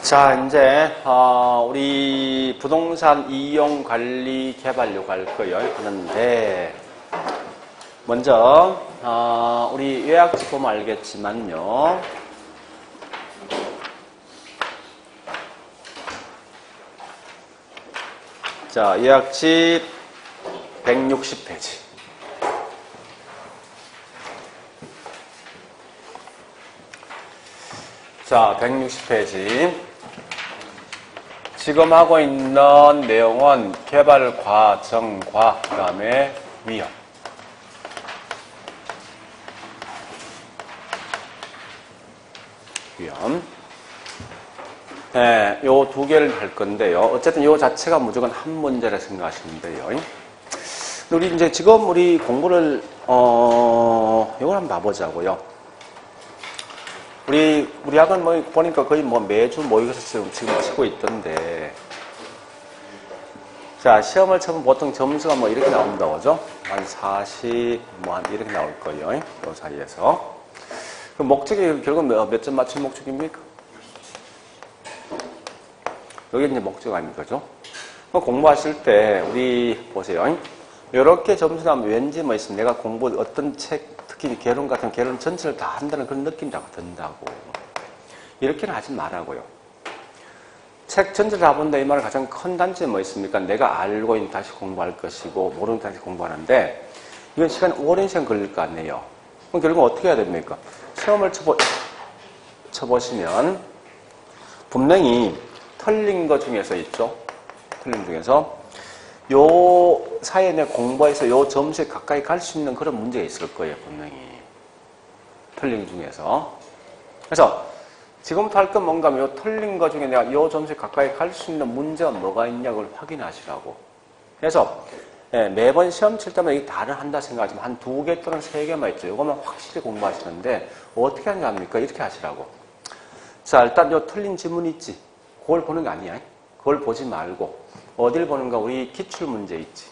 자, 이제 우리 부동산 이용 관리 개발료 갈 거예요. 하는데 먼저 우리 요약집 보면 알겠지만요. 자, 요약집 160페이지. 자, 160페이지. 지금 하고 있는 내용은 개발 과정과 그 다음에 위험. 위험. 네, 요 두 개를 할 건데요. 어쨌든 요 자체가 무조건 한 문제라 생각하시면 돼요. 우리 이제 지금 우리 공부를, 요걸 한번 봐보자고요. 우리 학원 뭐 보니까 거의 뭐 매주 모의고사 지금 치고 있던데. 자, 시험을 쳐보면 보통 점수가 뭐 이렇게 나온다고 그죠? 한 40, 뭐 한 이렇게 나올 거예요. 요 사이에서. 그 목적이 결국 몇 점 맞춘 목적입니까? 여기 이제 목적 아닙니까? 그죠? 공부하실 때, 우리 보세요. 이렇게 점수 나오면 왠지 뭐 있으면 내가 공부 어떤 책, 특히 개론 같은 개론 전체를 다 한다는 그런 느낌이 자꾸 든다고. 이렇게는 하지 말라고요. 책 전체를 다 본다 이 말은 가장 큰 단점이 뭐 있습니까? 내가 알고 있는 다시 공부할 것이고 모르는 다시 공부하는데 이건 시간이 오랜 시간 걸릴 거 아니에요. 그럼 결국 어떻게 해야 됩니까? 시험을 쳐보시면 분명히 틀린 것 중에서 있죠. 틀린 것 중에서 요 사이에 내 공부해서 요 점수에 가까이 갈 수 있는 그런 문제가 있을 거예요, 분명히. 틀린 것 중에서. 그래서 지금부터 할 건 뭔가 하면 요 틀린 것 중에 내가 요 점수에 가까이 갈 수 있는 문제가 뭐가 있냐고 확인하시라고. 그래서 매번 시험 칠 때마다 이게 다른 한다 생각하지만 한 2개 또는 3개만 있죠. 요것만 확실히 공부하시는데 어떻게 하는지 압니까? 이렇게 하시라고. 자, 일단 요 틀린 지문 있지? 그걸 보는 게 아니야. 그걸 보지 말고 어딜 보는가? 우리 기출문제 있지.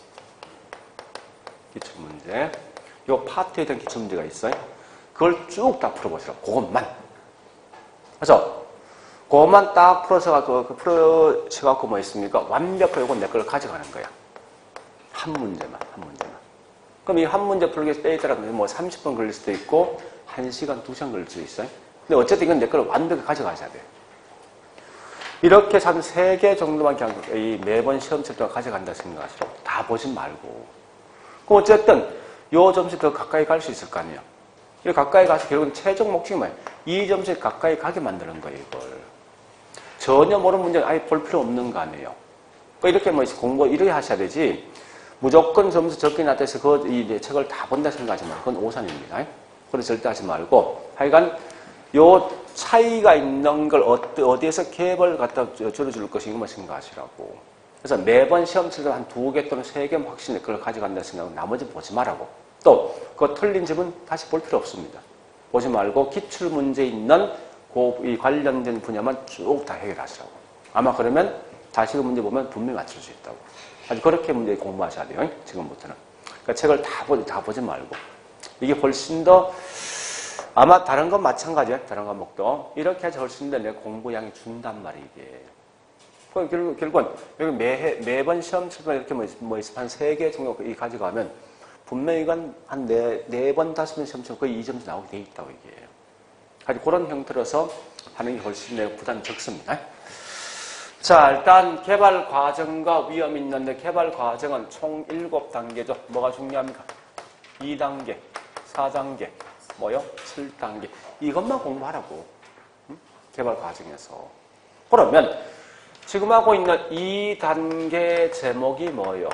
기출문제. 요 파트에 대한 기출문제가 있어요. 그걸 쭉 다 풀어보시라고. 그것만. 그래서 그것만 딱 풀어셔갖고 뭐 있습니까? 완벽하게 요건 내 걸 가져가는 거야. 한 문제만. 그럼 이 한 문제 풀기 위해서 때에 따라 뭐 30분 걸릴 수도 있고 1시간, 2시간 걸릴 수도 있어요. 근데 어쨌든 이건 내 걸 완벽히 가져가셔야 돼요. 이렇게 한 3개 정도만 그냥 매번 시험 칠 때 가져간다 생각하시라고. 다 보진 말고. 그럼 어쨌든 요 점수에 더 가까이 갈 수 있을 거 아니에요. 이 가까이 가서 결국은 최종 목적이 뭐예요? 이 점수에 가까이 가게 만드는 거예요, 이걸. 전혀 모르는 문제는 아예 볼 필요 없는 거 아니에요. 그러니까 이렇게 뭐 공부 이렇게 하셔야 되지. 무조건 점수 적게 나타내서 이 책을 다 본다 생각하지 말고 그건 오산입니다. 그래서 절대 하지 말고 하여간 요 차이가 있는 걸 어디에서 갭을 갖다 줄여줄 것인가 생각하시라고. 그래서 매번 시험 칠 때 한 2개 또는 3개만 확실히 그걸 가져간다 생각하고 나머지 보지 말라고. 또 그거 틀린 집은 다시 볼 필요 없습니다. 보지 말고 기출문제 있는 이 관련된 분야만 쭉 다 해결하시라고. 아마 그러면 다시 그 문제 보면 분명히 맞출 수 있다고. 아주 그렇게 문제 공부하셔야 돼요. 지금부터는. 그러니까 책을 다 보지 말고. 이게 훨씬 더 아마 다른 건 마찬가지야. 다른 과목도. 이렇게 해서 훨씬 더 내 공부량이 준단 말이에요, 이게. 결국은 여기 매번 시험 칠 때 이렇게 뭐 있으면 한 3개 정도 가져가면 분명히 이건 한 4번, 5번 시험 치면 거의 2점수 나오게 돼 있다고, 이게. 아주 그런 형태로서 하는 게 훨씬 내 부담이 적습니다. 자, 일단 개발 과정과 위험이 있는데 개발 과정은 총 7단계죠. 뭐가 중요합니까? 2단계, 4단계, 뭐요? 7단계. 이것만 공부하라고. 개발 과정에서. 그러면 지금 하고 있는 2단계 제목이 뭐예요?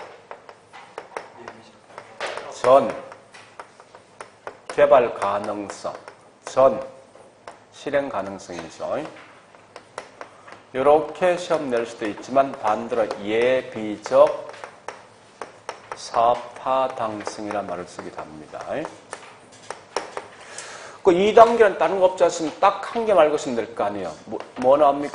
전, 개발 가능성, 전, 실행 가능성이죠. 이렇게 시험 낼 수도 있지만 반대로 예비적 사파당성이라는 말을 쓰기도 합니다. 그 2단계는 다른 거 없지 않습니까? 딱 한 개 말고 쓰면 될 거 아니에요. 뭐 나옵니까?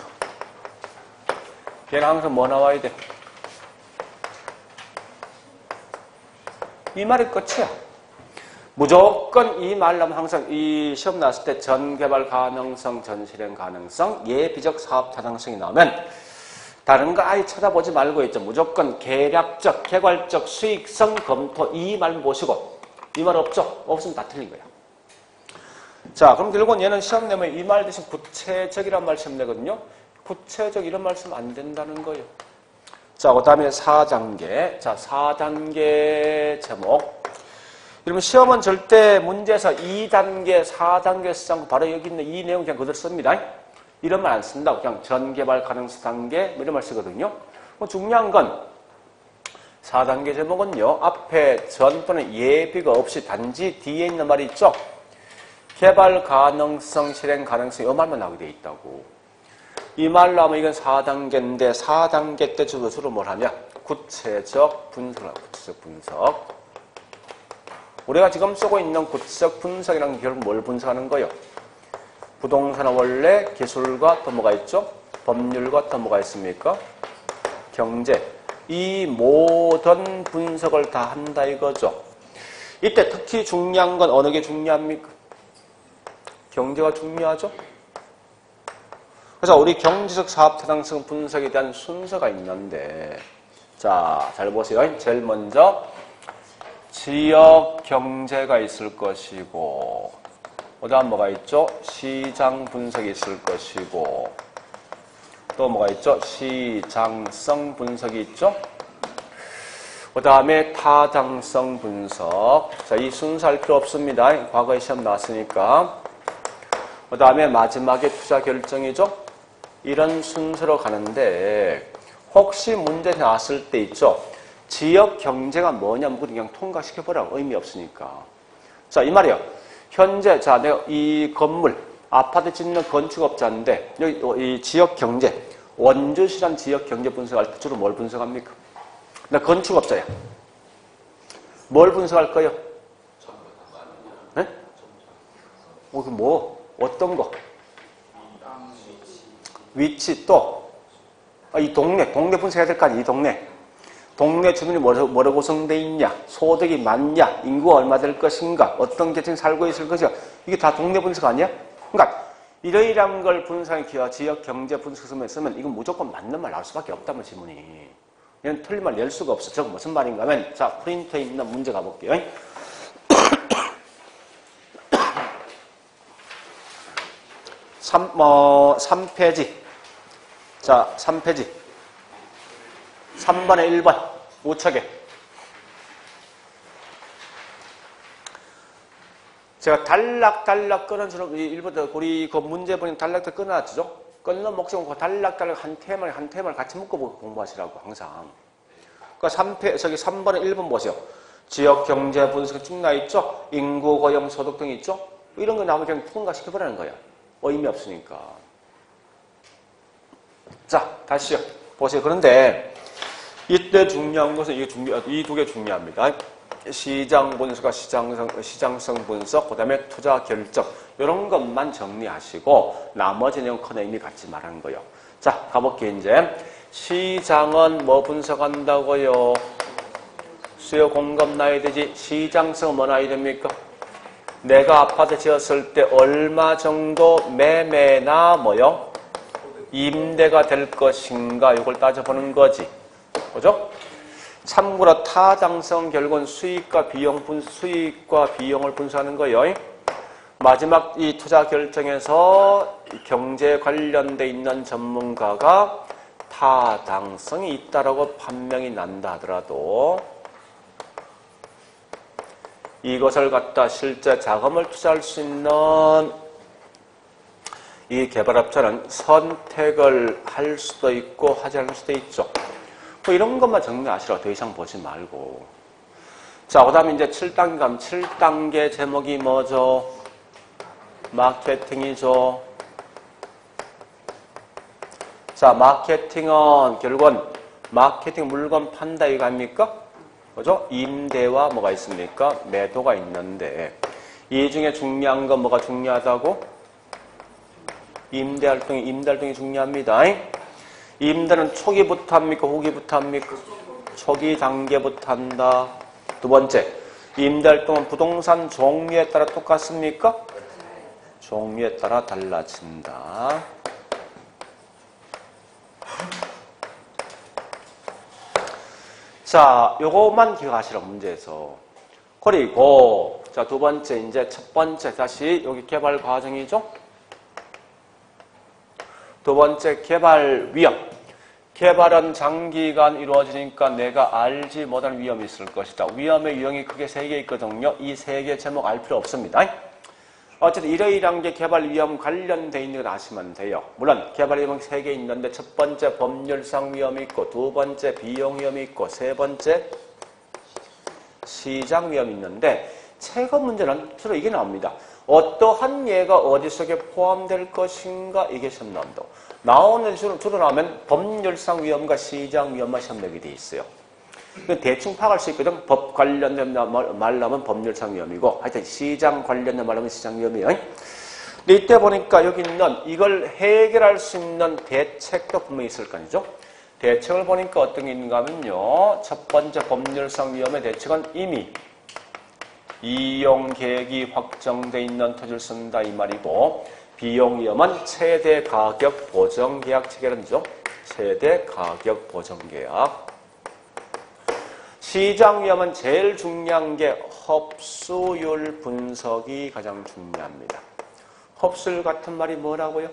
걔는 항상 뭐 나와야 돼? 이 말이 끝이야. 무조건 이 말 나오면 항상 이 시험 나왔을 때 전 개발 가능성, 전 실행 가능성, 예비적 사업 타당성이 나오면 다른 거 아예 쳐다보지 말고 있죠. 무조건 계략적, 개괄적, 수익성 검토 이 말 보시고 이 말 없죠? 없으면 다 틀린 거야. 자, 그럼 결국은 얘는 시험 내면 이 말 대신 구체적이란 말 시험 내거든요. 구체적 이런 말 쓰면 안 된다는 거예요. 자, 그 다음에 4단계. 자, 4단계 제목. 그러면 시험은 절대 문제에서 2단계, 4단계 쓰지 바로 여기 있는 이 내용 그냥 그대로 씁니다. 이런 말 안 쓴다고. 그냥 전개발 가능성 단계 뭐 이런 말 쓰거든요. 중요한 건 4단계 제목은요. 앞에 전 또는 예비가 없이 단지 뒤에 있는 말이 있죠. 개발 가능성, 실행 가능성 이 말만 나오게 돼 있다고. 이 말로 하면 이건 4단계인데 4단계 때 주로 뭘 하냐? 구체적 분석을 하고 구체적 분석. 우리가 지금 쓰고 있는 구체적 분석이라는 게 결국 뭘 분석하는 거예요? 부동산은 원래 기술과 또 뭐가 있죠? 법률과 또 뭐가 있습니까? 경제. 이 모든 분석을 다 한다 이거죠. 이때 특히 중요한 건 어느 게 중요합니까? 경제가 중요하죠? 그래서 우리 경제적 사업 타당성 분석에 대한 순서가 있는데 자, 잘 보세요. 제일 먼저 지역 경제가 있을 것이고 그 다음 뭐가 있죠? 시장 분석이 있을 것이고 또 뭐가 있죠? 시장성 분석이 있죠? 그 다음에 타당성 분석. 자, 이 순서 할 필요 없습니다. 과거에 시험 나왔으니까. 그 다음에 마지막에 투자 결정이죠? 이런 순서로 가는데 혹시 문제 나왔을 때 있죠? 지역 경제가 뭐냐면 그냥 통과시켜보라. 의미 없으니까. 자, 이 말이요. 현재, 자, 내가 이 건물, 아파트 짓는 건축업자인데, 여기 이 지역 경제, 원주시란 지역 경제 분석할 때 주로 뭘 분석합니까? 나 건축업자야. 뭘 분석할 거예요? 네? 어떤 거? 위치 또, 이 동네 분석해야 될 거 아니야, 이 동네. 동네 주민이 뭐로 구성되어 있냐, 소득이 많냐, 인구가 얼마 될 것인가, 어떤 계층이 살고 있을 것인가, 이게 다 동네 분석 아니야? 그러니까 이러이러한 걸 분석하는 지역 경제 분석서에 쓰면 이건 무조건 맞는 말 나올 수밖에 없다면 지문이. 얘는 틀린 말 낼 수가 없어. 저거 무슨 말인가 하면 자, 프린터에 있는 문제 가볼게요. 3페이지. 자, 3페이지. 3번에 1번. 우측에. 제가 달락달락 끊어주는, 일부러 우리 그 문제 보니 달락달락 끊어놨죠? 끊는 목적은 그 달락달락 한 테마를 같이 묶어보고 공부하시라고, 항상. 그러니까 저기 3번에 1번 보세요. 지역 경제 분석 쭉 나있죠? 인구, 고용, 소득 등이 있죠? 이런 거 나오면 그냥 통과시켜보라는 거야. 의미 없으니까. 자, 다시요. 보세요. 그런데 이때 중요한 것은 이 두 개 중요합니다. 시장 분석과 시장성 분석, 그 다음에 투자 결정 이런 것만 정리하시고 나머지 내용 큰 의미 갖지 말라는 거예요. 자, 가볼게요. 이제 시장은 뭐 분석한다고요? 수요 공급 나야 되지. 시장성은 뭐 나야 됩니까? 내가 아파트 지었을 때 얼마 정도 매매나 뭐요? 임대가 될 것인가 이걸 따져보는 거지. 그죠? 참고로 타당성 결국은 수익과 비용을 분석하는 거예요. 마지막 이 투자 결정에서 경제에 관련돼 있는 전문가가 타당성이 있다라고 판명이 난다 하더라도 이것을 갖다 실제 자금을 투자할 수 있는 이 개발업자는 선택을 할 수도 있고 하지 않을 수도 있죠. 뭐 이런 것만 정리하시라고 더 이상 보지 말고. 자, 그 다음에 이제 7단계 가면 7단계 제목이 뭐죠? 마케팅이죠. 자, 마케팅은 결국은 마케팅 물건 판다 이거 아닙니까? 그죠? 임대와 뭐가 있습니까? 매도가 있는데 이 중에 중요한 건 뭐가 중요하다고? 임대 활동이 중요합니다. 임대는 초기부터 합니까? 후기부터 합니까? 초기 단계부터 한다. 두 번째, 임대활동은 부동산 종류에 따라 똑같습니까? 종류에 따라 달라진다. 자, 요것만 기억하시라, 문제에서. 그리고, 자, 두 번째, 이제 첫 번째, 다시 여기 개발 과정이죠? 두 번째, 개발 위험. 개발은 장기간 이루어지니까 내가 알지 못한 위험이 있을 것이다. 위험의 유형이 크게 3개 있거든요. 이 3개 제목 알 필요 없습니다. 어쨌든 이러이러한 게 개발 위험 관련되어 있는 걸 아시면 돼요. 물론 개발 위험이 3개 있는데 첫 번째 법률상 위험이 있고 두 번째 비용 위험이 있고 세 번째 시장 위험이 있는데 최고 문제는 주로 이게 나옵니다. 어떠한 예가 어디 속에 포함될 것인가 이게 시험 나옵니다. 나오는 주로 나오면 법률상 위험과 시장 위험만 시험 내게 돼 있어요. 대충 파악할 수 있거든. 법 관련된 말 나오면 법률상 위험이고 하여튼 시장 관련된 말 나오면 시장 위험이에요. 근데 이때 보니까 여기 있는 이걸 해결할 수 있는 대책도 분명히 있을 거 아니죠. 대책을 보니까 어떤 게 있는가 하면요. 첫 번째 법률상 위험의 대책은 이미 이용 계획이 확정돼 있는 토지를 쓴다 이 말이고 비용 위험은 최대 가격 보정 계약 체결은죠. 최대 가격 보정 계약. 시장 위험은 제일 중요한 게 흡수율 분석이 가장 중요합니다. 흡수율 같은 말이 뭐라고요?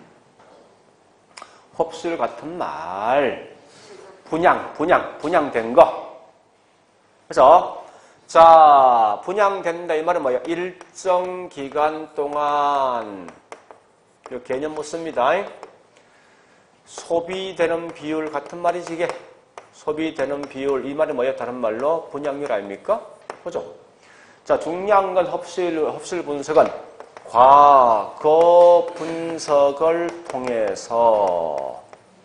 흡수율 같은 말. 분양된 거. 그래서 자, 분양된다 이 말은 뭐예요? 일정 기간 동안 이 개념 못 씁니다. 소비되는 비율 같은 말이지 이게. 소비되는 비율 이 말이 뭐예요? 다른 말로 분양률 아닙니까? 그죠? 자, 중요한 건 흡수율 분석은 과거 분석을 통해서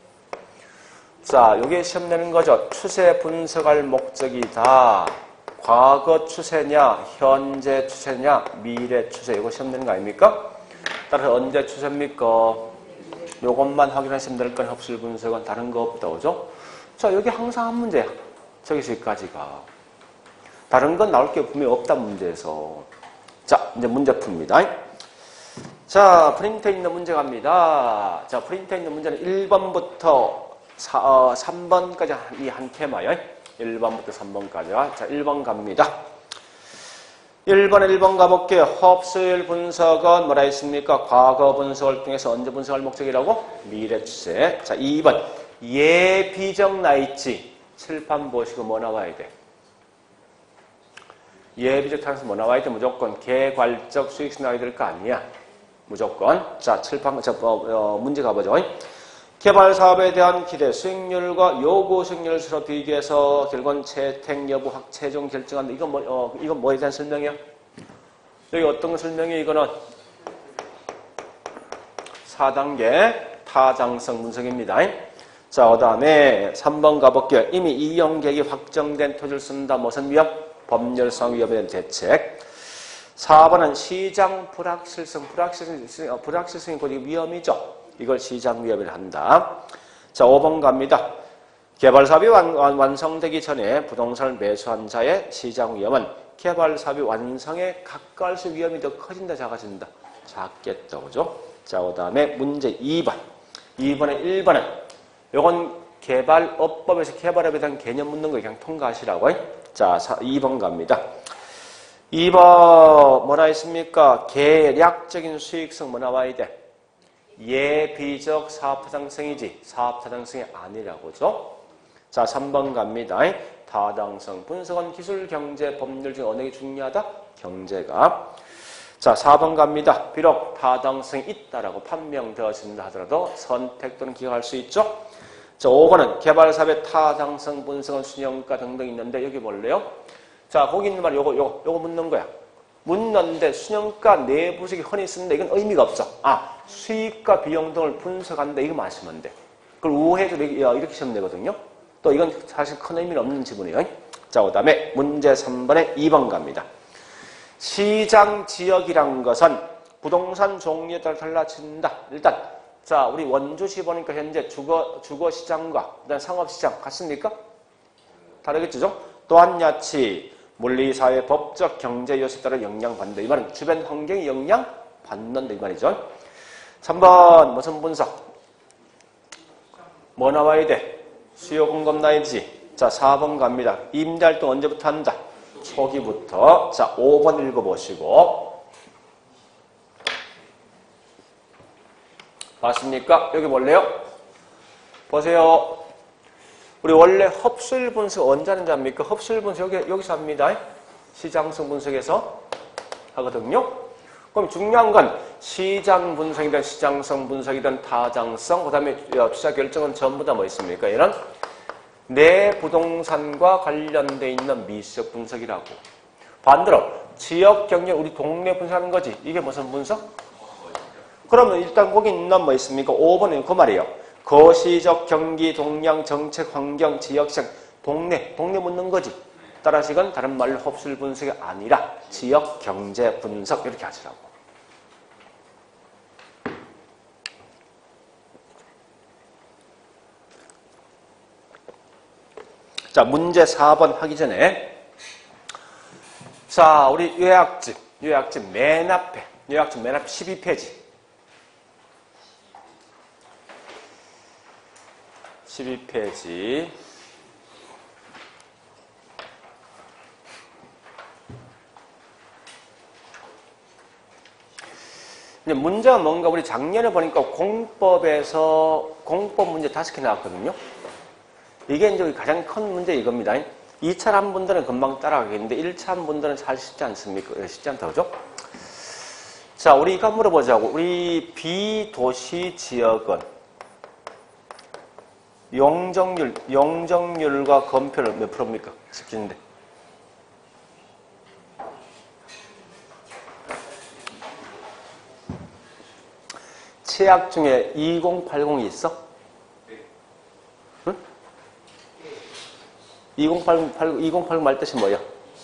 자, 요게 시험 내는 거죠. 추세 분석할 목적이다. 과거 추세냐, 현재 추세냐, 미래 추세 이거 시험 내는 거 아닙니까? 따라서 언제 추세입니까? 요것만 확인하시면 될 건 흡수율 분석은 다른 거 없다. 그죠? 자, 여기 항상 한 문제야. 저기서 여기까지가. 다른 건 나올 게 분명히 없다, 문제에서. 자, 이제 문제 풉니다. 자, 프린트에 있는 문제 갑니다. 자, 프린트에 있는 문제는 1번부터 3번까지 이 한 테마요. 1번부터 3번까지요. 자, 1번 갑니다. 1번 가볼게요. 흡수율 분석은 뭐라 했습니까? 과거 분석을 통해서 언제 분석할 목적이라고? 미래 추세. 자, 2번. 예비적 나있지. 칠판 보시고 뭐 나와야 돼? 예비적 탄에서 뭐 나와야 돼? 무조건 개괄적 수익성 나와야 될 거 아니야. 무조건. 자, 칠판, 문제 가보죠. 개발 사업에 대한 기대 수익률과 요구 수익률을 서로 비교해서 결국은 채택 여부 최종 결정한다. 이건 뭐에 대한 설명이야? 여기 어떤 거 설명이야? 이거는 4단계 타당성 분석입니다. 자, 그 다음에 3번 가볼게요. 이미 이용 계획이 확정된 토지를 쓴다. 무슨 위험? 법률상 위험에 대한 대책. 4번은 시장 불확실성이 곧 위험이죠. 이걸 시장 위험을 한다. 자, 5번 갑니다. 개발 사업이 완성되기 전에 부동산을 매수한 자의 시장 위험은 개발 사업이 완성에 가까울수록 위험이 더 커진다, 작아진다? 작겠다, 그죠? 자, 그 다음에 문제 2번. 1번은 요건 개발업법에서 개발업에 대한 개념 묻는 거 그냥 통과하시라고. 자, 2번 갑니다. 2번 뭐라 했습니까? 계략적인 수익성 뭐 나와야 돼? 예비적 사업타당성이지 사업타당성이 아니라고죠. 자, 3번 갑니다. 타당성 분석은 기술, 경제, 법률 중 어느 게 중요하다? 경제가. 자, 4번 갑니다. 비록 타당성이 있다라고 판명되어진다 하더라도 선택 또는 기각할 수 있죠. 자, 5번은 개발사업의 타당성 분석은 순영가 등등 있는데 여기 뭘래요? 자, 거기 있는 말 요거 묻는 거야. 묻는데 순영가 내부식이 흔히 쓰는데 이건 의미가 없어. 아, 수익과 비용 등을 분석한다 이거 마시면 돼. 그걸 우회해서 이렇게 시험 내거든요. 또 이건 사실 큰 의미는 없는 지문이에요. 자, 그 다음에 문제 3번에 2번 갑니다. 시장 지역이란 것은 부동산 종류에 따라 달라진다. 일단 자, 우리 원주시 보니까 현재 주거시장과 그다음 상업시장 같습니까? 다르겠죠? 또한 야치 물리사회 법적 경제 요소에 따라 영향받는다. 이 말은 주변 환경이 영향받는다 이 말이죠. 3번 무슨 분석? 뭐 나와야 돼? 수요 공급 나야지. 자 4번 갑니다. 임대활동 언제부터 한다? 초기부터. 자 5번 읽어보시고. 봤습니까? 여기 볼래요? 보세요. 우리 원래 흡수율 분석 언제 하는지 압니까? 흡수율 분석 여기서 합니다. 시장성 분석에서 하거든요. 그럼 중요한 건 시장 분석이든 시장성 분석이든 타당성, 그 다음에 투자 결정은 전부 다 뭐 있습니까? 얘는 내 부동산과 관련돼 있는 미시적 분석이라고. 반대로 지역 경영, 우리 동네 분석하는 거지. 이게 무슨 분석? 그러면 일단 거기 있는 뭐 있습니까? 5번은 그 말이에요. 거시적 경기, 동향, 정책, 환경, 지역성, 동네 묻는 거지. 따라서 이건 다른 말로 흡수율 분석이 아니라 지역 경제 분석 이렇게 하시라고. 자, 문제 4번 하기 전에 자, 우리 요약집 맨 앞에 12페이지 12페이지 이제 문제가 뭔가 우리 작년에 보니까 공법에서 공법 문제 5개 나왔거든요. 이게 이제 가장 큰 문제 이겁니다. 2차 한 분들은 금방 따라가겠는데 1차 한 분들은 잘 쉽지 않습니까? 쉽지 않다 그죠? 자, 우리 이거 물어보자고. 우리 비도시 지역은 용적률과 건폐율 몇 프로입니까? 집지인데. 최악 중에 2080이 있어? 응? 2080 말 뜻이 뭐야?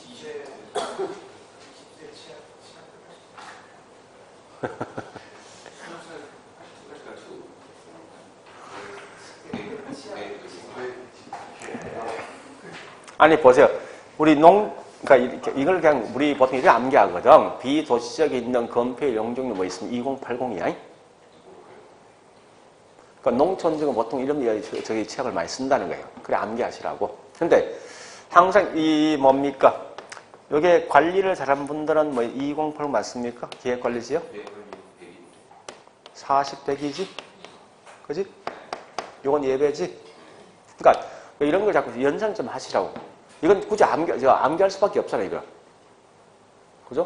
아니 보세요. 우리 그러니까 이걸 그냥 우리 보통 이렇게 암기하거든. 비도시적에 있는 건폐율 용적률 뭐 있으면 2080이야. 그러니까 농촌지역은 보통 이런 저기 취약을 많이 쓴다는 거예요. 그래 암기하시라고. 근데 항상 이 뭡니까? 요게 관리를 잘한 분들은 뭐 2080 맞습니까? 기획관리지요? 40, 100이지? 그지? 요건 예배지? 그러니까 이런 걸 자꾸 연상 좀 하시라고. 이건 굳이 암기할 수밖에 없잖아요, 이거. 그죠?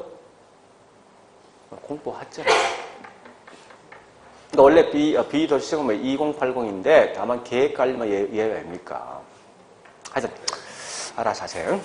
공부하잖아. 그러니까 원래 비도시적은 뭐 2080인데 다만 계획관리만 예외입니까? 하여튼 알아서 하세요.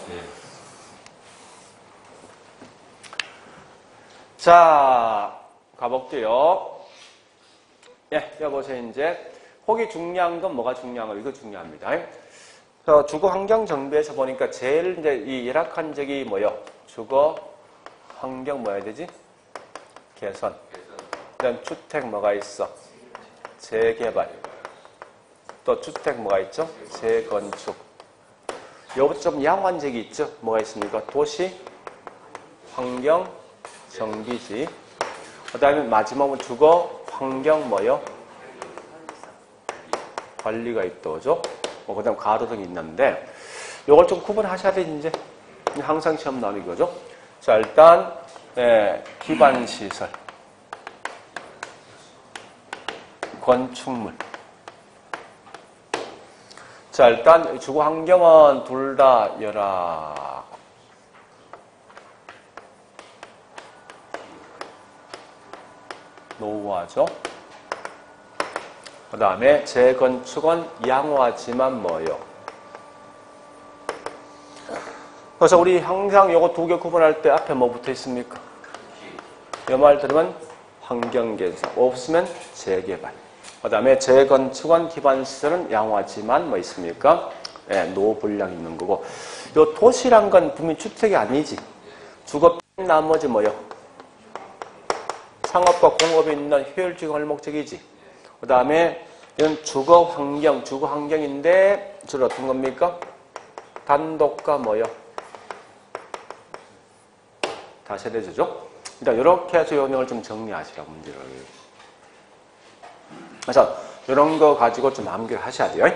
자, 가볼게요. 예, 여보세요, 이제. 혹이 중요한 건 뭐가 중요한 거? 이거 중요합니다. 주거 환경 정비에서 보니까 제일 이제 이 열악한 적이 뭐요? 주거 환경 뭐야 되지? 개선. 그다음 주택 뭐가 있어? 재개발. 또 주택 뭐가 있죠? 재건축. 여기 좀 양호한 적이 있죠? 뭐가 있습니까? 도시 환경 정비지. 그다음에 마지막은 주거 환경 뭐요? 관리가 있더죠. 그 다음 가로등이 있는데 이걸 좀 구분하셔야 돼. 이제 항상 시험 나오는 거죠. 자, 일단 기반시설, 건축물. 자, 일단 주거 환경은 둘 다 열악. 노후화죠. 그 다음에 재건축은 양호하지만 뭐요? 그래서 우리 항상 요거 두 개 구분할 때 앞에 뭐 붙어 있습니까? 이 말 들으면 환경개선, 없으면 재개발. 그 다음에 재건축은 기반시설은 양호하지만 뭐 있습니까? 노후 불량 있는 거고. 요 도시란 건 분명히 주택이 아니지. 주거 뺀 나머지 뭐요? 상업과 공업이 있는 효율적인 활목적이지. 그 다음에 이건 주거 환경인데 주로 어떤 겁니까? 단독과 뭐요? 다시 해주죠. 일단 이렇게 해서 요 내용을 좀 정리하시라고 문제를. 그래서 이런 거 가지고 좀 암기를 하셔야 돼요.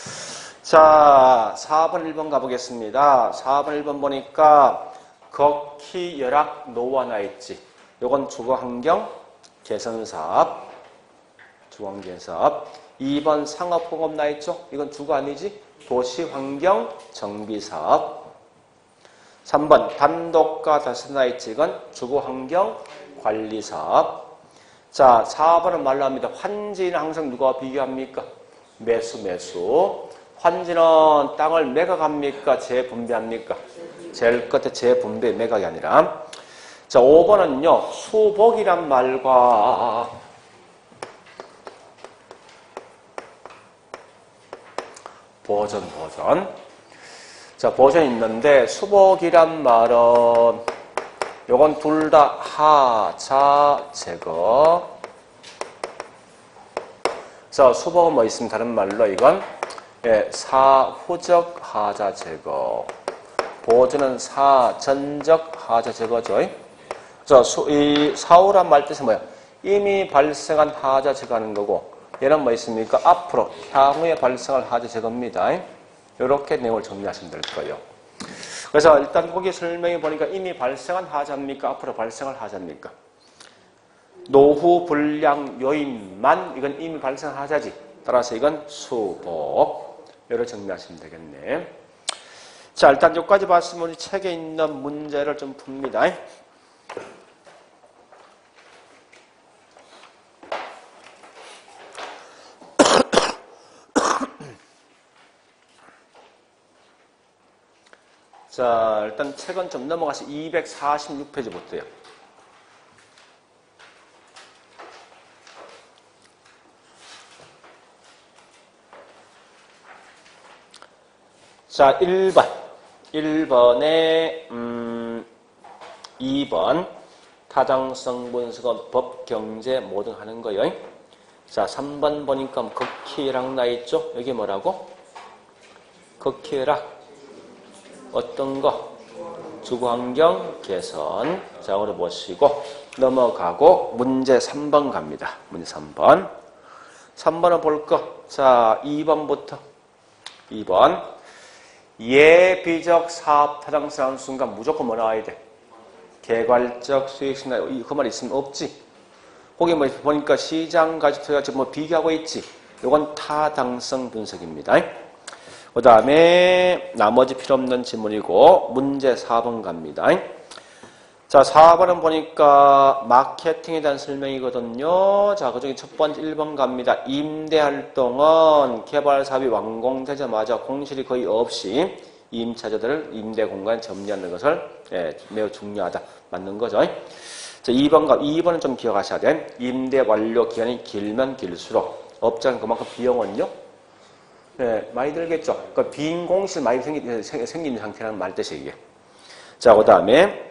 자, 4번 1번 가보겠습니다. 4번 1번 보니까 걷기 열악 노후화 나 있지. 요건 주거환경 개선사업, 주거환경사업. 2번 상업공업 나 있죠. 이건 주거 아니지? 도시환경 정비사업. 3번 단독가 다시 나 있지. 이건 주거환경 관리사업. 자, 4번은 말로 합니다. 환지는 항상 누가 비교합니까? 매수. 환지는 땅을 매각합니까? 재분배합니까? 제일 끝에 재분배 매각이 아니라. 자, 5번은요. 수복이란 말과 보전. 자, 보전이 있는데 수복이란 말은 요건 둘 다 하자 제거. 그래서 수복은 뭐 있으면 다른 말로 이건 사후적 하자 제거. 보전은 사전적 하자 제거죠. 그래서 이 사후란 말 뜻은 뭐야? 이미 발생한 하자 제거하는 거고, 얘는 뭐 있습니까? 앞으로 향후에 발생할 하자 제거입니다. 이렇게 내용을 정리하시면 될 거예요. 그래서 일단 거기 설명해 보니까 이미 발생한 하자입니까? 앞으로 발생할 하자입니까? 노후 불량 요인만 이건 이미 발생한 하자지. 따라서 이건 수복. 이렇게 정리하시면 되겠네. 자, 일단 여기까지 봤으면 우리 책에 있는 문제를 좀 풉니다. 자, 일단 책은 좀 넘어가서 246페이지부터요. 자, 1번에 2번 타당성 분석은 법, 경제 모든 하는 거예요. 자, 3번 보니까 극희락 나 있죠? 여기 뭐라고? 극희락 어떤 거? 주거환경 개선. 자, 오늘 보시고 넘어가고 문제 3번 갑니다. 문제 3번. 3번은 볼 거. 자, 2번부터. 2번. 예비적 사업 타당성하는 순간 무조건 뭐 나와야 돼? 개괄적 수익성 나와. 그 말 있으면 없지. 거기 뭐 보니까 시장 가치가 뭐 비교하고 있지. 이건 타당성 분석입니다. 그 다음에 나머지 필요 없는 지문이고 문제 4번 갑니다. 자, 4번은 보니까 마케팅에 대한 설명이거든요. 자, 그중에 첫 번째 1번 갑니다. 임대활동은 개발사업이 완공되자마자 공실이 거의 없이 임차자들을 임대 공간에 점유하는 것을 매우 중요하다. 맞는 거죠. 자, 2번은 좀 기억하셔야 돼. 임대 완료 기간이 길면 길수록 업자는 그만큼 비용은요. 많이 들겠죠. 그러니까 빈 공실 많이 생긴 상태라는 말 뜻이 이게. 자, 그 다음에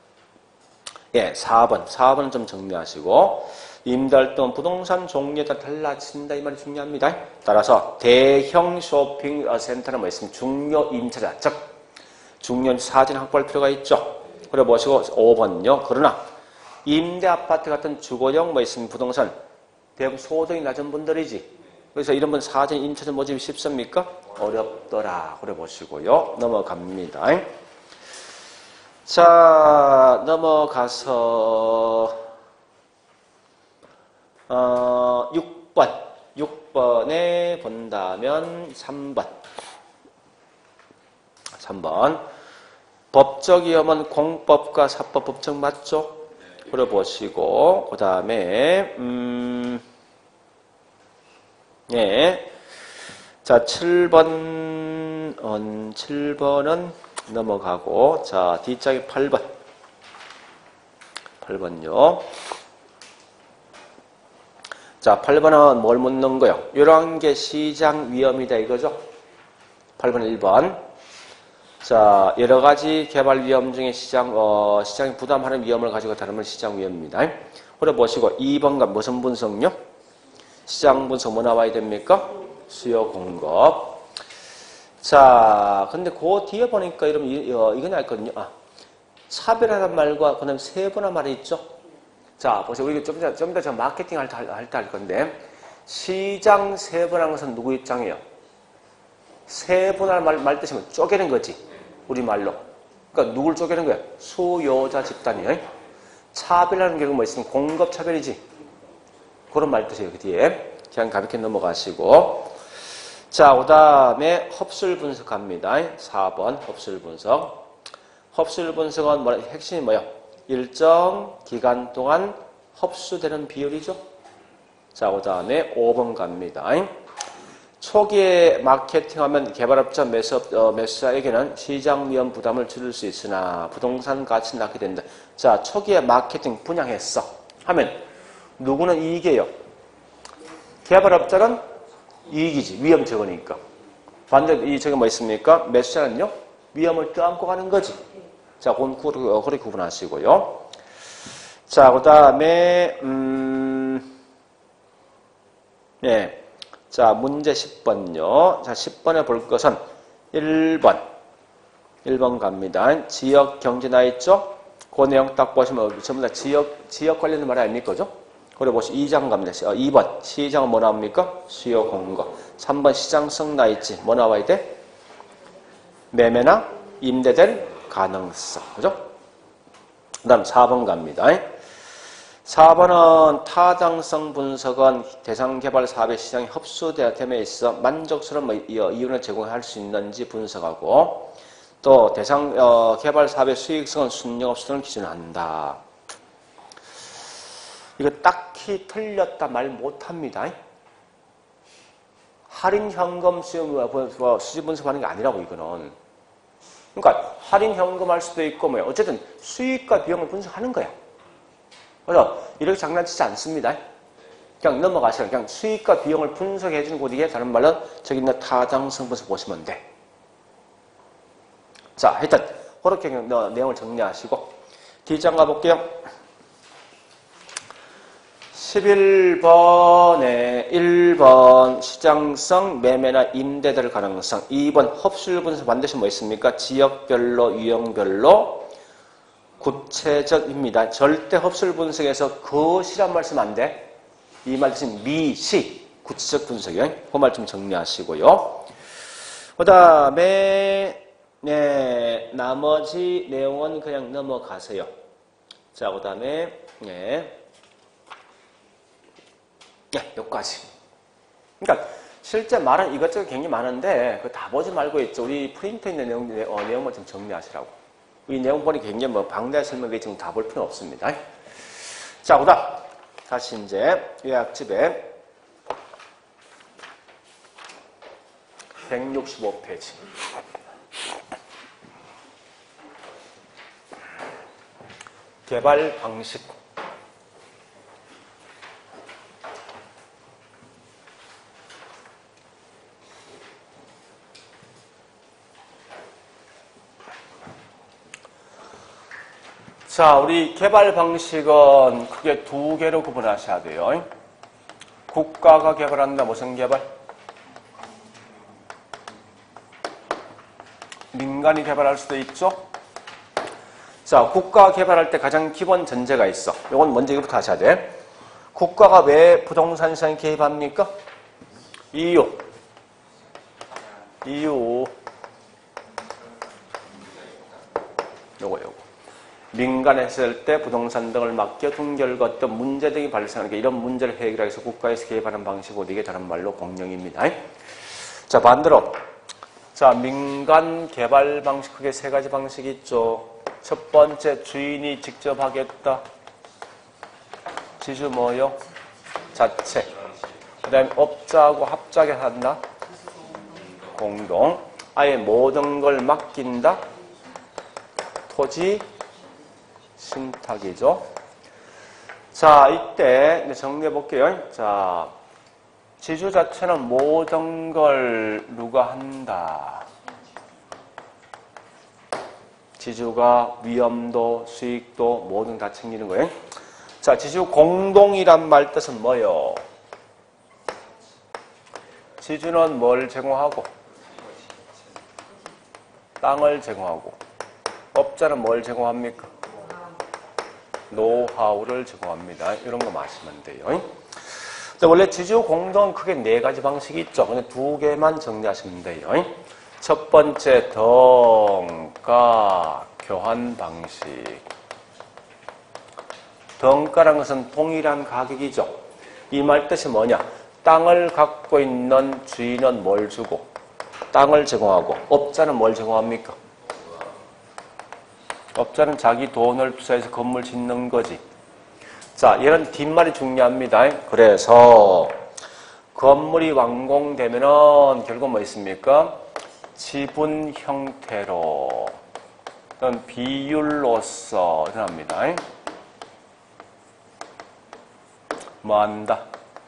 4번은 좀 정리하시고 임대활동 부동산 종류에 따라 달라진다 이 말이 중요합니다. 따라서 대형 쇼핑센터는 뭐 있으면 중요 임차자, 즉 중요 사진 확보할 필요가 있죠. 그래 보시고 5번요. 그러나 임대 아파트 같은 주거용 뭐 있으면 부동산 대부분 소득이 낮은 분들이지. 그래서 이런 분 사전 임차자 모집이 쉽습니까? 어렵더라. 그래 보시고요. 넘어갑니다. 자, 넘어가서 6번에 본다면 3번 법적 위험은 공법과 사법 법정 맞죠? 그래 보시고 그 다음에 자, 7번은 넘어가고, 자, 뒷장이 8번요. 자, 8번은 뭘 묻는 거요? 이런 게 시장 위험이다 이거죠? 8번 1번. 자, 여러 가지 개발 위험 중에 시장이 부담하는 위험을 가지고 다루면 시장 위험입니다. 그래 보시고 2번과 무슨 분석요? 시장 분석 뭐 나와야 됩니까? 수요 공급. 자, 근데 그 뒤에 보니까 이건 알거든요. 차별하는 말과 그다음 세분화 말이 있죠. 자, 보세요. 우리 좀 더 저 마케팅 할 때 할 건데 시장 세분화한 것은 누구 입장이에요? 세분화 말 뜻이면 쪼개는 거지. 우리 말로. 그러니까 누굴 쪼개는 거야? 수요자 집단이에요. 차별하는 경우 뭐 있으면 공급 차별이지. 그런 말 뜻이에요. 그 뒤에. 그냥 가볍게 넘어가시고. 자, 그 다음에 흡수율 분석합니다. 4번 흡수율 분석. 흡수율 분석은 핵심이 뭐야? 일정 기간 동안 흡수되는 비율이죠. 자, 그 다음에 5번 갑니다. 초기에 마케팅하면 개발업자 매수자에게는 시장 위험 부담을 줄일 수 있으나 부동산 가치는 낮게 된다. 자, 초기에 마케팅 분양했어 하면 누구는 이익이에요? 개발업자는 이익이지. 위험 적으니까. 반대로 저게 뭐 있습니까? 매수자는요? 위험을 껴안고 가는 거지. 자, 그렇게 구분하시고요. 자, 그 다음에 네. 자, 문제 10번요. 자, 10번에 볼 것은 1번 갑니다. 지역 경제 나 있죠? 그 내용 딱 보시면 전부 다 지역 관련된 말 아닙니까? 그죠? 그래 보시면 2장 갑니다. 2번 시장은 뭐 나옵니까? 수요 공급. 3번 시장성 나 있지. 뭐 나와야 돼? 매매나 임대될 가능성. 그죠? 그 다음 4번 갑니다. 4번은 타당성 분석은 대상 개발 사업의 시장이 흡수됨에 있어 만족스러운 이윤을 제공할 수 있는지 분석하고 또 대상 개발 사업의 수익성은 순영업 수준을 기준한다. 이거 딱히 틀렸다 말 못합니다. 할인 현금 수지 분석하는 게 아니라고 이거는. 그러니까 할인 현금 할 수도 있고 뭐 어쨌든 수익과 비용을 분석하는 거야. 그래서 이렇게 장난치지 않습니다. 그냥 넘어가시라. 그냥 수익과 비용을 분석해 주는 곳이게 다른 말로 저기 있는 타당성 분석 보시면 돼. 자, 하여튼 그렇게 내용을 정리하시고 D장 가볼게요. 11번에 1번 시장성 매매나 임대될 가능성 2번 흡수율 분석 반드시 뭐 있습니까? 지역별로 유형별로 구체적입니다. 절대 흡수율 분석에서 것이란 말씀 안 돼. 이 말씀은 미시 구체적 분석이에요. 그 말 좀 정리하시고요. 그 다음에 네, 나머지 내용은 그냥 넘어가세요. 자, 그 다음에 여기까지. 그러니까 실제 말은 이것저것 굉장히 많은데 그거 다 보지 말고 있죠. 우리 프린트에 있는 내용만 좀 정리하시라고. 이 내용 보니 굉장히 방대한 설명이 지금 다 볼 필요는 없습니다. 자, 그다음 다시 이제 요약집에 165페이지. 개발 방식. 자, 우리 개발 방식은 크게 두 개로 구분하셔야 돼요. 국가가 개발한다. 무슨 개발? 민간이 개발할 수도 있죠. 자, 국가가 개발할 때 가장 기본 전제가 있어. 이건 먼저 이거부터 하셔야 돼. 국가가 왜 부동산 시장에 개입합니까? 이유. 요거. 민간에 했을 때 부동산 등을 맡겨 둔결과 어떤 문제 등이 발생하는 게 이런 문제를 해결하기 위해서 국가에서 개입하는 방식이고 이게 다른 말로 공영입니다. 자, 반대로 자, 민간 개발 방식 크게 세 가지 방식이 있죠. 첫 번째 주인이 직접 하겠다. 지주 뭐요? 자체. 그 다음에 업자하고 합작에 한다. 공동. 아예 모든 걸 맡긴다. 토지 신탁이죠. 자, 이때 정리해 볼게요. 자, 지주 자체는 모든 걸 누가 한다. 지주가 위험도, 수익도 모든 다 챙기는 거예요. 자, 지주 공동이란 말 뜻은 뭐요? 지주는 뭘 제공하고? 땅을 제공하고. 업자는 뭘 제공합니까? 노하우를 제공합니다. 이런 거 마시면 돼요. 원래 지주 공동은 크게 4가지 방식이 있죠. 근데 2개만 정리하시면 돼요. 첫 번째, 덩가 교환 방식. 덩가라는 것은 동일한 가격이죠. 이 말 뜻이 뭐냐? 땅을 갖고 있는 주인은 뭘 주고 땅을 제공하고 업자는 뭘 제공합니까? 업자는 자기 돈을 투자해서 건물 짓는 거지. 자, 얘는 뒷말이 중요합니다. 그래서 건물이 완공되면은 결국 뭐 있습니까? 지분 형태로 또는 비율로서 일어납니다. 뭐 한다?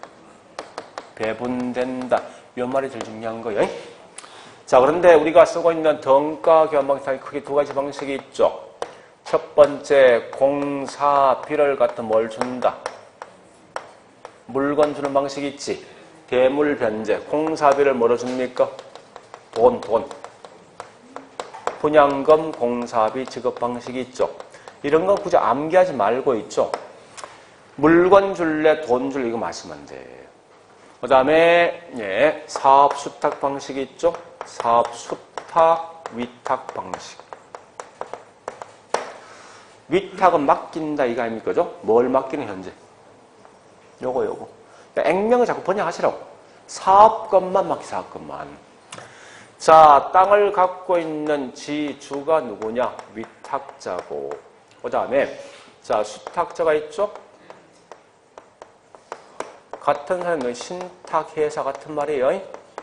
배분된다. 이 말이 제일 중요한 거예요. 자, 그런데 우리가 쓰고 있는 덩가 교환 방식이 크게 2가지 방식이 있죠. 첫 번째, 공사비를 갖다 뭘 준다? 물건 주는 방식이 있지. 대물 변제. 공사비를 뭐로 줍니까? 돈. 분양금, 공사비 지급 방식이 있죠. 이런 거 굳이 암기하지 말고 있죠. 물건 줄래, 돈 줄래 이거 마시면 돼. 그 다음에 사업 수탁 방식이 있죠. 사업 수탁, 위탁 방식. 위탁은 맡긴다 이거 아닙니까? 그죠? 뭘 맡기는 현재? 요거. 그러니까 액명을 자꾸 번역하시라고. 사업권만 맡기, 사업권만. 자, 땅을 갖고 있는 지주가 누구냐? 위탁자고. 그 다음에, 자, 수탁자가 있죠? 같은 사람은 신탁회사 같은 말이에요.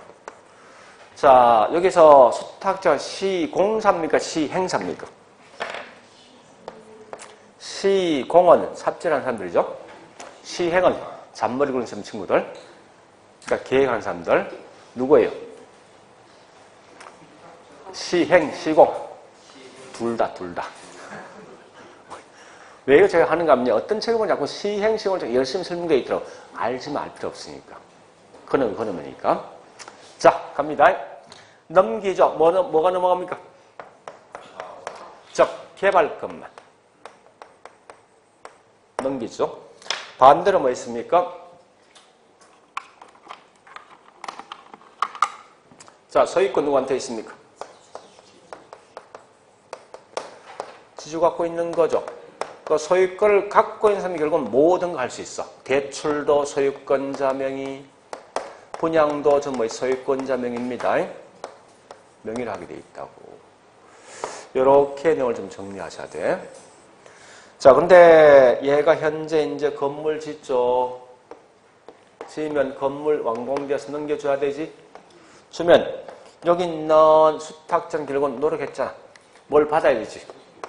자, 여기서 수탁자가 시공사입니까? 시행사입니까? 시공은 삽질하는 사람들이죠. 시행은 잔머리 굴리는 친구들. 그러니까 계획하는 사람들. 누구예요? 시행, 시공. 둘 다. 왜 이거 제가 하는가 하면 어떤 책을 보면 자꾸 시행, 시공을 열심히 설명되어 있더라고. 알지만 알 필요 없으니까. 그놈이니까. 자, 갑니다. 넘기죠. 뭐가 넘어갑니까? 즉, 개발권만. 넘기죠. 반대로 뭐 있습니까? 자, 소유권 누구한테 있습니까? 지주 갖고 있는 거죠. 그 소유권을 갖고 있는 사람이 결국은 모든 걸 할 수 있어. 대출도 소유권자 명의, 분양도 전부 소유권자 명의입니다. 명의를 하게 돼 있다고. 이렇게 내용을 좀 정리하셔야 돼. 자, 근데 얘가 현재 이제 건물 짓죠. 지으면 건물 완공되어서 넘겨줘야 되지. 주면 여기 있는 수탁자는 결국은 노력했잖아. 뭘 받아야 되지.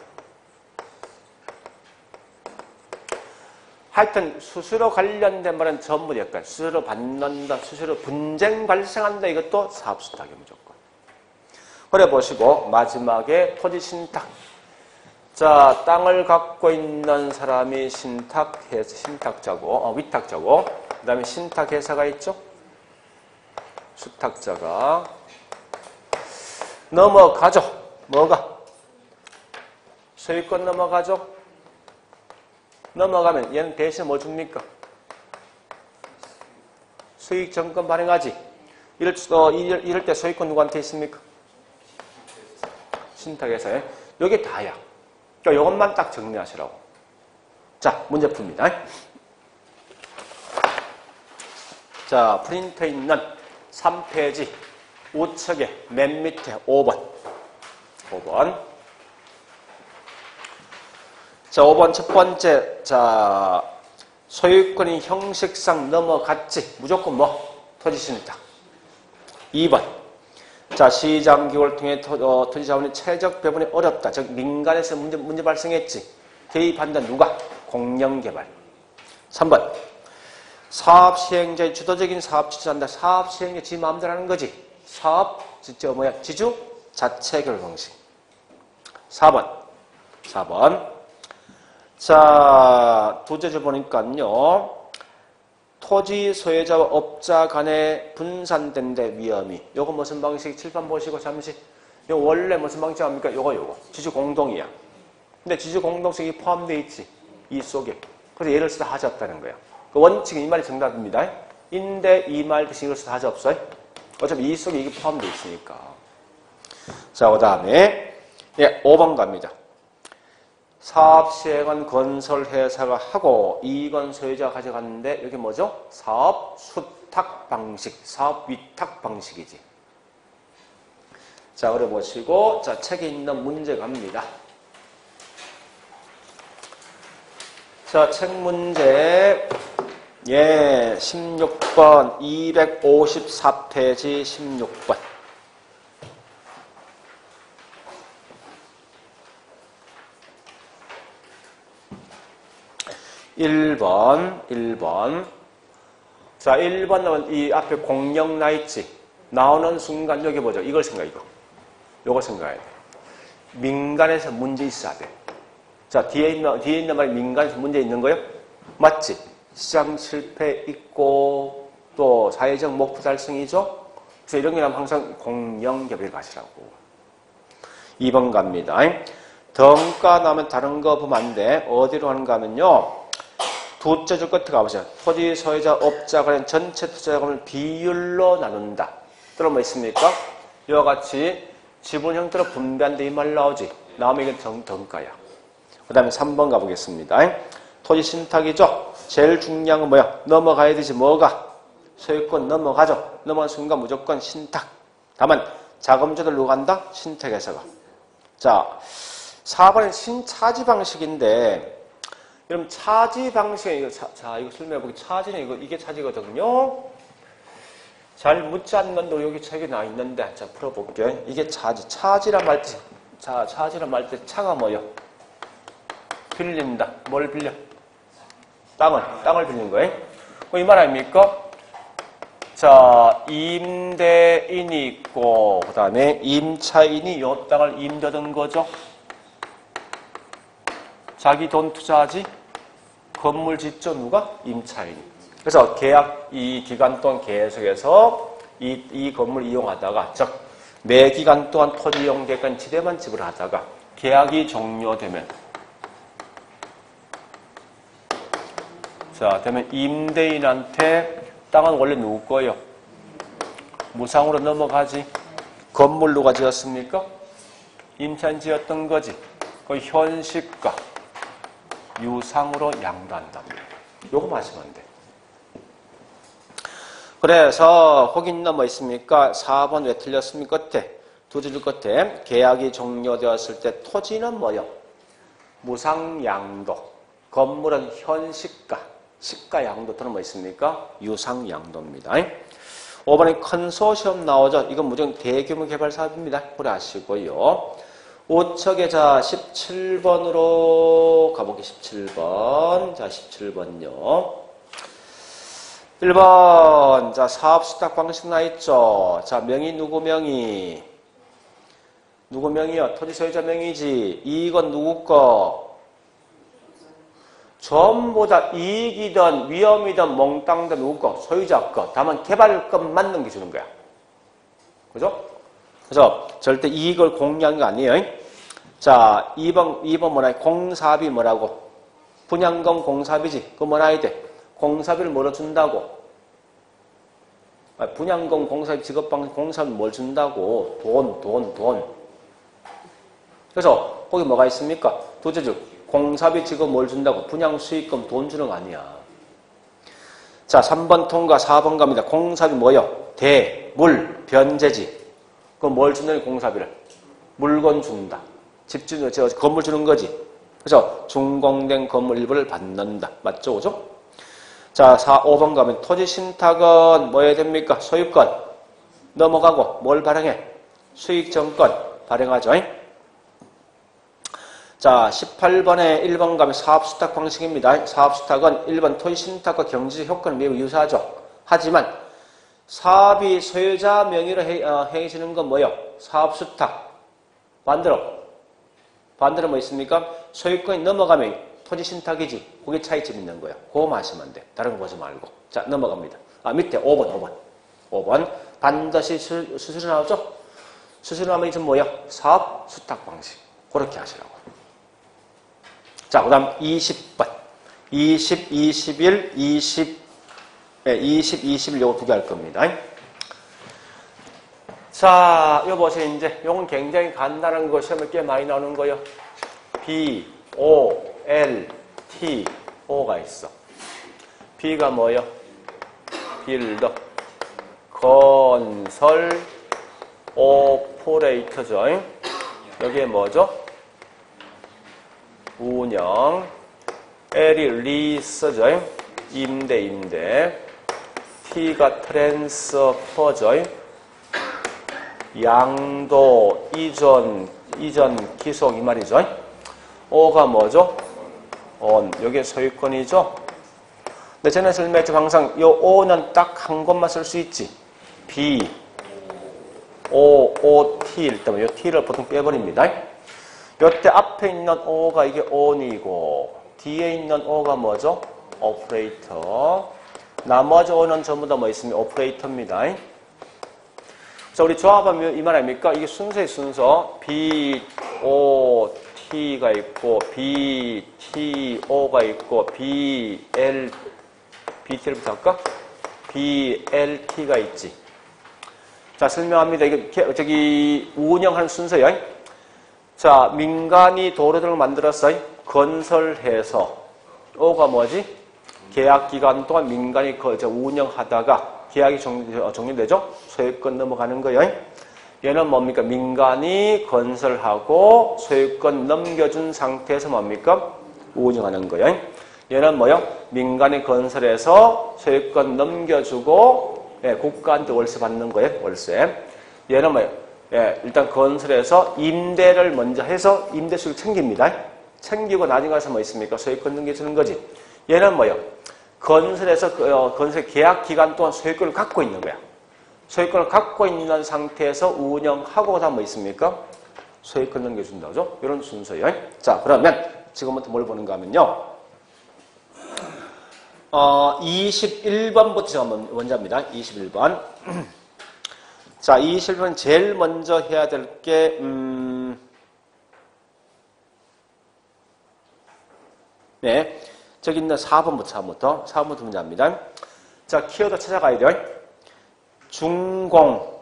하여튼 수수료 관련된 말은 전부 약간 수수료 받는다, 수수료 분쟁 발생한다. 이것도 사업수탁의 무조건. 그래 보시고 마지막에 토지신탁. 자, 땅을 갖고 있는 사람이 신탁자고, 위탁자고, 그 다음에 신탁회사가 있죠? 수탁자가. 넘어가죠. 뭐가? 소유권 넘어가죠? 넘어가면 얘는 대신 뭐 줍니까? 수익정권 발행하지. 이럴 때 소유권 누구한테 있습니까? 신탁회사에. 여기 다야. 그러니까 이것만 딱 정리하시라고. 자, 문제 풉니다. 자, 프린트에 있는 3페이지 우측에 맨 밑에 5번. 자, 5번 첫 번째. 자, 소유권이 형식상 넘어갔지. 무조건 뭐? 토지신탁. 2번. 자, 시장기구를 통해 토지자원의 최적 배분이 어렵다. 즉, 민간에서 문제 발생했지. 개입한다. 누가? 공영개발. 3번. 사업 시행자의 주도적인 사업 지주한다. 사업 시행자 지 마음대로 하는 거지. 사업, 지주 자체 결 방식. 4번. 자, 두제줄 보니까요. 토지 소유자와 업자 간에 분산된데 위험이. 요거 무슨 방식? 칠판 보시고 잠시. 이거 원래 무슨 방식입니까? 요거. 지주공동이야. 근데 지주공동성이 포함되어 있지. 이 속에. 그래서 얘를 쓰다 하지 없다는 거야. 그 원칙은 이 말이 정답입니다. 인데 이 말 대신 이걸 쓰다 하지 없어요? 어차피 이 속에 이게 포함되어 있으니까. 자, 그 다음에, 예, 5번 갑니다. 사업 시행은 건설회사가 하고 이익은 소유자가 가져갔는데 여기 뭐죠? 사업 수탁 방식, 사업 위탁 방식이지. 자, 그래 보시고, 자, 책에 있는 문제 갑니다. 자, 책 문제, 예, 16번, 254페이지 16번. 1번. 자, 1번 나오면 이 앞에 공령 나 있지? 나오는 순간 여기 보죠. 이걸 생각해, 이거. 요거 생각해야 돼. 민간에서 문제 있어야 돼. 자, 뒤에 있는 말이 민간에서 문제 있는 거예요? 맞지? 시장 실패 있고, 또 사회적 목표 달성이죠? 그래서 이런 게 나오면 항상 공영협의를 가시라고. 2번 갑니다. 덩가 나오면 다른 거 보면 안 돼. 어디로 하는가 하면요. 두째 줄 끝에 가보세요. 토지 소유자 업자 간의 전체 투자 자금을 비율로 나눈다. 또는 뭐 있습니까? 이와 같이 지분 형태로 분배한다 이 말 나오지. 나오면 이건 덩가야. 그 다음에 3번 가보겠습니다. 토지 신탁이죠. 제일 중요한 건 뭐야? 넘어가야 되지. 뭐가? 소유권 넘어가죠. 넘어간 순간 무조건 신탁. 다만 자금조달 누가 간다? 신탁에서가. 자, 4번은 신차지 방식인데 여러분 차지 방식은 이거 자 이거 설명해보기 차지는 이게 차지거든요. 잘 묻지 않는 건도 여기 책에 나와 있는데 자 풀어볼게요. 이게 차지란 말 때 차지란 말 때 차가 뭐요? 빌린다. 뭘 빌려? 땅을 빌린 거예요. 이 말 아닙니까? 자 임대인이 있고 그 다음에 임차인이 요 땅을 임대든 거죠. 자기 돈 투자하지? 건물 짓죠? 누가? 임차인이. 그래서 계약, 이 기간 동안 계속해서 이 건물 이용하다가, 즉, 매 기간 동안 토지 이용객은 지대만 지불하다가, 계약이 종료되면, 자, 되면 임대인한테 땅은 원래 누구 거예요? 무상으로 넘어가지? 건물 누가 지었습니까? 임차인 지었던 거지. 그 현식과 유상으로 양도한답니다. 요거 마시면 안 돼. 그래서 거기 있는 뭐 있습니까? 4번 왜 틀렸습니까? 끝에 두 줄 끝에 계약이 종료되었을 때 토지는 뭐요? 무상양도. 건물은 현시가. 시가 양도 또는 뭐 있습니까? 유상양도입니다. 5번에 컨소시엄 나오죠? 이건 무조건 대규모 개발 사업입니다. 그래 아시고요. 5척에 자 17번으로 가보기 17번. 자 17번요. 1번 자 사업 수탁 방식 나 있죠. 자 명의 누구 명의? 누구 명의요? 토지 소유자 명의지. 이익은 누구 거? 전부 다 이익이든 위험이든 몽땅 누구 거? 소유자 거. 다만 개발권만 넘겨주는 거야. 그죠? 그래서 절대 이익을 공유하는 거 아니에요. 자, 2번 뭐라 해? 공사비 뭐라고? 분양금 공사비지. 그거 뭐라 해야 돼? 공사비를 뭐로 준다고? 분양금 공사비 직업방식 공사비 뭘 준다고? 돈. 그래서 거기 뭐가 있습니까? 두째 줄 공사비 직업 뭘 준다고? 분양 수익금 돈 주는 거 아니야. 자, 3번 통과 4번 갑니다. 공사비 뭐요? 물, 변제지. 그럼 뭘 준다니 공사비를? 물건 준다. 집주인, 건물 주는 거지. 그래서 준공된 건물 일부를 받는다. 맞죠? 그죠? 자, 5번 가면 토지 신탁은 뭐 해야 됩니까? 소유권 넘어가고 뭘 발행해? 수익정권 발행하죠. 자, 18번에 1번 가면 사업수탁 방식입니다. 사업수탁은 1번 토지 신탁과 경제적 효과는 매우 유사하죠. 하지만 사업이 소유자 명의로 행해지는 건 뭐예요? 사업수탁. 반대로 뭐 있습니까? 소유권이 넘어가면 토지 신탁이지. 그게 차이점 있는 거야. 그거 마시면 안 돼. 다른 거 보지 말고. 자, 넘어갑니다. 밑에 5번. 반드시 수수료 나오죠? 수신하면 이제 뭐야? 사업 수탁 방식. 그렇게 하시라고. 자, 그 다음 20번. 20, 21, 21 요거 두 개 할 겁니다. 자, 요 보세요. 이제 요건 굉장히 간단한 거 시험에 꽤 많이 나오는 거예요. B, O, L, T, O가 있어. B가 뭐예요? 빌더, 건설, 오퍼레이터죠. 여기에 뭐죠? 운영, L이 리서죠. 임대. T가 트랜스퍼죠. 양도, 이전, 기속 이 말이죠. O가 뭐죠? 여기에 소유권이죠. 근데 전에 설명했죠. 항상 이 O는 딱 한 곳만 쓸 수 있지. B, O, T일 때문에 이 T를 보통 빼버립니다. 요때 앞에 있는 O가 이게 on이고 뒤에 있는 O가 뭐죠? 오퍼레이터. 나머지 O는 전부 다 뭐 있습니까? 오퍼레이터입니다. 그래서 우리 조합하면 이 말 아닙니까? 이게 순서의 순서. B, O, T가 있고 B, T, O가 있고 B, L, BT를부터 할까? B, L, T가 있지. 자, 설명합니다. 이게 저기 운영하는 순서요. 자, 민간이 도로들을 만들었어요. 건설해서 O가 뭐지? 계약 기간 동안 민간이 운영하다가 계약이 종료되죠? 소유권 넘어가는 거예요. 얘는 뭡니까? 민간이 건설하고 소유권 넘겨준 상태에서 뭡니까? 운영하는 거예요. 얘는 뭐요? 민간이 건설해서 소유권 넘겨주고 국가한테 월세 받는 거예요. 월세. 얘는 뭐예요? 일단 건설해서 임대를 먼저 해서 임대수를 챙깁니다. 챙기고 나중에 가서 뭐 있습니까? 소유권 넘겨주는 거지. 얘는 뭐예요? 건설해서 건설 계약 기간 동안 소유권을 갖고 있는 거야. 소유권을 갖고 있는 상태에서 운영하고 그다음 뭐 있습니까? 소유권 넘겨준다죠. 이런 순서예요. 자, 그러면 지금부터 뭘 보는가 하면요. 21번부터 제가 먼저입니다. 21번. 자, 21번 제일 먼저 해야 될 게 네, 저기 있는 4번부터 문제입니다. 자, 키워드 찾아가야 돼요. 중공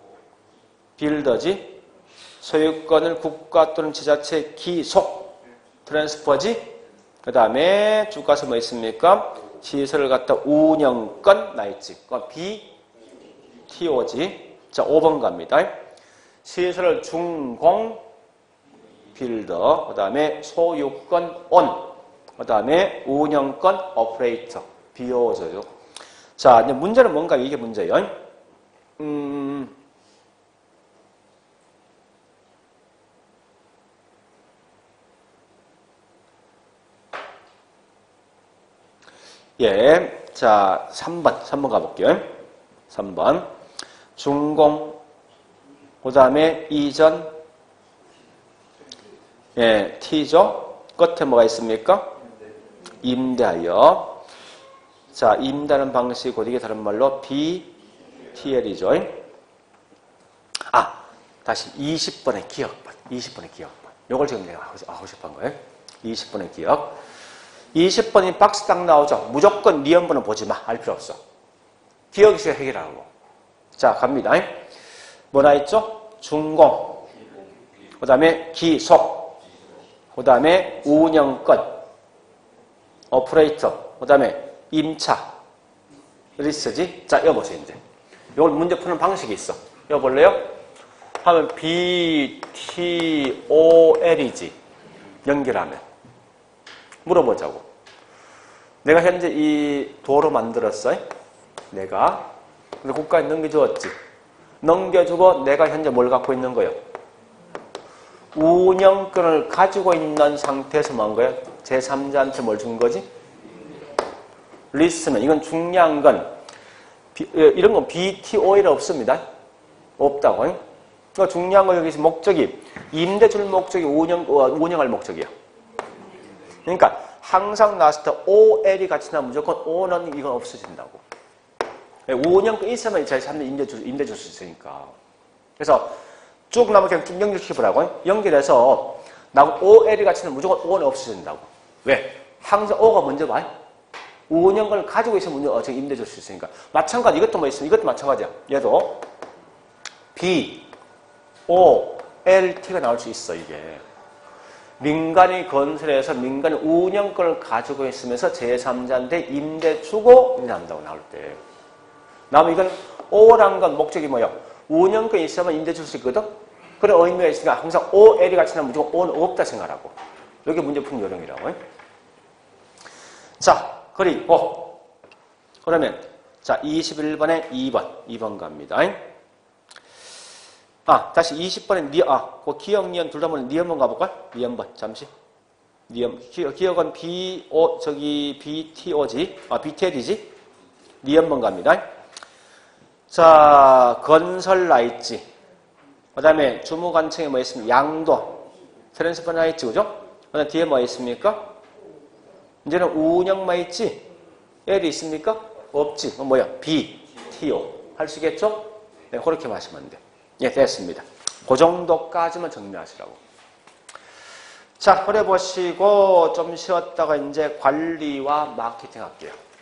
빌더지, 소유권을 국가 또는 지자체 기속 트랜스퍼지, 그 다음에 주가서 뭐 있습니까? 시설을 갖다 운영권 나있지. BTO지. 자, 5번 갑니다. 시설을 중공 빌더, 그 다음에 소유권 온, 그 다음에 운영권 오퍼레이터 BO죠. 자, 이제 문제는 뭔가 이게 문제예요. 예. 자, 3번 가볼게요. 3번. 중공, 그 다음에 이전, 예, T죠. 끝에 뭐가 있습니까? 임대하여. 자, 임대하는 방식이 곧 이게 다른 말로 BTL이죠. 다시 20번의 기억번. 20번의 기억번. 요걸 지금 내가 하고 싶은 거예요. 20번의 기억. 20번이 박스 딱 나오죠. 무조건 니은번은 보지 마. 알 필요 없어. 기억에서 해결하고. 자, 갑니다. 뭐나 있죠? 중공. 그 다음에 기속. 그 다음에 운영권. 오퍼레이터. 그 다음에 임차. 리스지. 자, 여보세요, 이제. 요걸 문제 푸는 방식이 있어. 여볼래요? 하면 BTOL이지. 연결하면. 물어보자고. 내가 현재 이 도로 만들었어요. 내가. 근데 국가에 넘겨주었지. 넘겨주고 내가 현재 뭘 갖고 있는 거예요? 운영권을 가지고 있는 상태에서 뭐 한 거예요? 제3자한테 뭘 준 거지? 리스는. 이건 중요한 건 이런 건 BTOL 없습니다. 없다고. 그러니까 중요한 건 여기서 목적이 임대 줄 목적이 운영할 목적이야. 그러니까 항상 나왔을 때 OL이 같이 나면 무조건 O는 이건 없어진다고. 운영권 있으면 제3자 임대 줄 수 있으니까. 그래서 쭉 나면 그냥 쭉 연결시켜보라고. 연결해서 나고 OL이 같이는 무조건 O는 없어진다고. 왜? 항상 O가 먼저 와요. 운영권을 가지고 있으면 임대 줄 수 있으니까. 마찬가지, 이것도 뭐 있으면 이것도 마찬가지야. 얘도 B, O, L, T가 나올 수 있어, 이게. 민간이 건설해서 민간이 운영권을 가지고 있으면서 제3자한테 임대 주고 임대한다고 나올 때. 나면 이건 O라는 건 목적이 뭐야? 운영권이 있으면 임대 줄 수 있거든? 그런 의미가 있으니까 항상 OL이 같이 나면 무조건 O는 없다 생각하라고. 여기 문제 푸는 요령이라고. 자, 그리고 그러면 자 21번에 2번 갑니다. 다시 20번에 그 기억, 니은 둘 다 보면 니 한번 가볼까요? 니 한번 잠시. 기억은 BTO지. BTL이지. 니 한번 갑니다. 자, 건설 나 있지. 그 다음에 주무관청에 뭐 있습니까? 양도. 트랜스퍼 나 있지, 그죠? 그 다음에 뒤에 뭐 있습니까? 이제는 운영만 있지? L이 있습니까? 없지. 뭐야? B, TO. 할 수 있겠죠? 네, 그렇게 마시면 돼. 예, 됐습니다. 그 정도까지만 정리하시라고. 자, 그래 보시고 좀 쉬었다가 이제 관리와 마케팅 할게요.